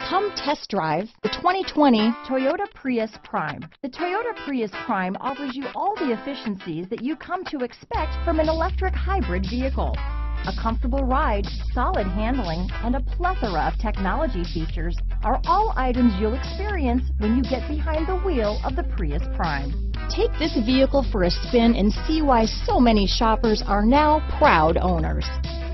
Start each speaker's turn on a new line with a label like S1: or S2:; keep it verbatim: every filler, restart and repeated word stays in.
S1: Come test drive the twenty twenty Toyota Prius Prime. The Toyota Prius Prime offers you all the efficiencies that you come to expect from an electric hybrid vehicle. A comfortable ride, solid handling, and a plethora of technology features are all items you'll experience when you get behind the wheel of the Prius Prime. Take this vehicle for a spin and see why so many shoppers are now proud owners.